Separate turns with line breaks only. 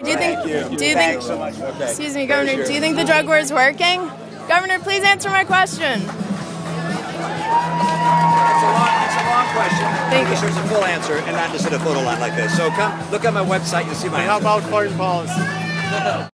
Do you think? Do you think?
So much. Okay.
Excuse me, Governor. Do you think the drug war is working? Governor, please answer my question.
It's a long question.
Thank you.
There's a full answer, and not just in a photo line like this. So come look at my website. You'll see my.
How about foreign policy?